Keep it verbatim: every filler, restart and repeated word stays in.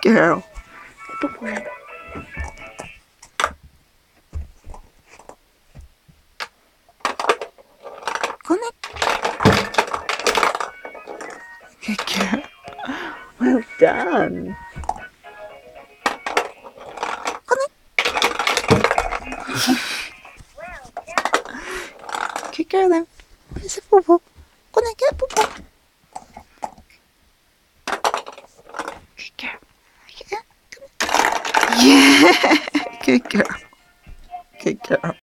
girl. Good boy. Connect. Good girl. Well done. Connect. Good girl then. Where's the bubble? Connect, get the bubble. Good girl. Yeah. Good girl. Good girl.